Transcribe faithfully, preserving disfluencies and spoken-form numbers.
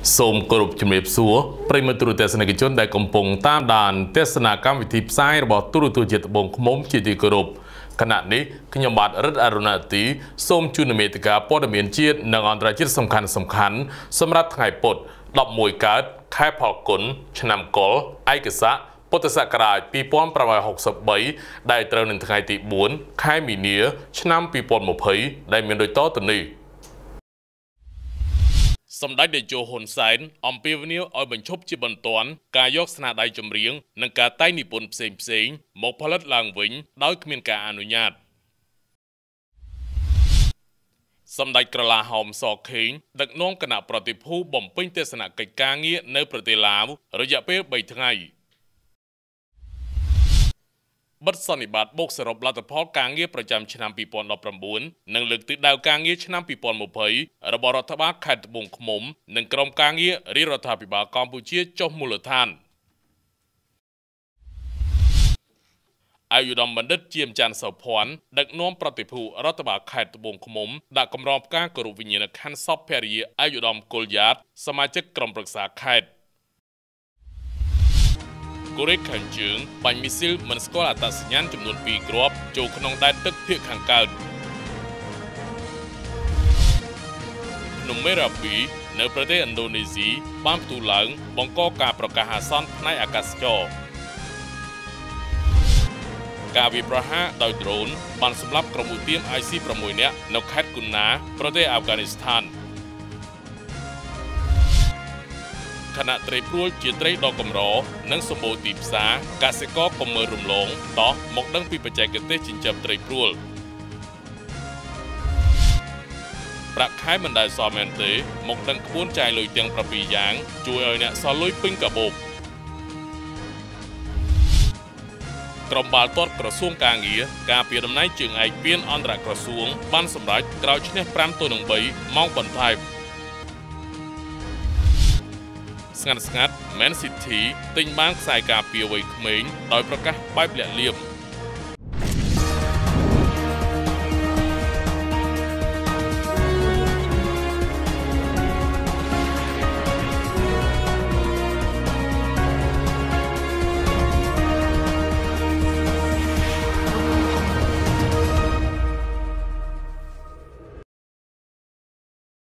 សូមគោរពជំរាបសួរប្រិយមិត្តទូរទស្សនិកជនដែលកំពុងតាមដានទស្សនាកម្មវិធីផ្សាយរបស់ទូរទស្សន៍ជាតិត្បូងឃ្មុំជាទីគោរពខណៈនេះខ្ញុំបាទរិទ្ធអរុណទីសូមជូនមេតិកាព័ត៌មានជាតិនិងអន្តរជាតិសំខាន់សំខាន់សម្រាប់ថ្ងៃពុធដប់មួយកើតខែផលគុណឆ្នាំកុរឯកស័កពុទ្ធសករាជពីរពាន់ប្រាំរយហកសិបបីដែលត្រូវនឹងថ្ងៃទីបួនខែមីនា ឆ្នាំពីរពាន់ម្ភៃដែលមានដូចតទៅនេះសម្ដេចតេជោហ៊ុនសែនអំពាវនាវឲ្យបញ្ឈប់ជាបន្ទាន់ការយកស្នាដៃចម្រៀងនិងការតែងនិពន្ធផ្សេងផ្សេងមកផលិតឡើងវិញដោយគ្មានការអនុញ្ញាតសម្ដេចក្រឡាហោមសខេងដឹកនាំគណៈប្រតិភូបំពេញទស្សនកិច្ចការងារនៅប្រទេសឡាវរយៈពេលបីថ្ងៃបិទសន្និបាតបូកសរុបលទ្ធផលការងារប្រចាំឆ្នាំពីរពាន់ដប់ប្រាំបួននិងលើកទិសដៅការងារឆ្នាំពីរពាន់ម្ភៃរបស់រដ្ឋបាលខេត្តត្បូងឃ្មុំនិងក្រុមការងាររាជរដ្ឋាភិបាលកម្ពុជាចុះមូលដ្ឋានអាយុធម្មបណ្ឌិតជាមច័ន្ទសោភ័ណ្ឌដឹកនាំប្រតិភូរដ្ឋបាលខេត្តត្បូងឃ្មុំដាក់កម្រងផ្កាគោរពវិញ្ញាណក្ខន្ធសពភរិយាអាយុធម្មគុលយ៉ាតសមាជិកក្រុមប្រឹក្សាខេត្តកូរ៉េខាងជើងបាញ់មីស៊ីលមិនស្គាល់អត្តសញ្ញាណចំនួនពីរគ្រាប់ចូលក្នុងដែនទឹកភាគខាងកើតភ្នំមេរ៉ាពីនៅប្រទេសឥណ្ឌូនេស៊ីបានផ្ទុះឡើងបង្កការប្រកាសអាសន្នផ្នែកអាកាសចរការវាយប្រហារដោយដ្រូនបានសម្លាប់ក្រុមឧទាម អាយ ស៊ី ប្រាំមួយ នាក់នៅខេត្តគូណាប្រទេសអាហ្វហ្គានីស្ថានខណៈត្រីព្រួលជាត្រីដ៏កម្រនិងសម្បូរទីផ្សារកសិករកុំមើលរំលងតោះមកដឹងពីបច្ចេកទេសចិញ្ចឹមត្រីព្រួលប្រាក់ខែមិនដែលសល់មែនទេមកដឹងក្បួនចាយលុយទាំងប្រាំពីរយ៉ាងជួយឲ្យអ្នកសល់លុយពេញកាបូបក្រុមបាល់ទាត់ក្រសួងការងារការពារតំណែងជើងឯកពានអន្តរក្រសួងបានសម្រេចក្រោយឈ្នះប្រាំទល់នឹងបីម៉ោងបន្ថែមស្ងាត់ស្ងាត់ Man City ទិញបានខ្សែការពារវ័យក្មេងដោយប្រកាសបែបលាក់លៀម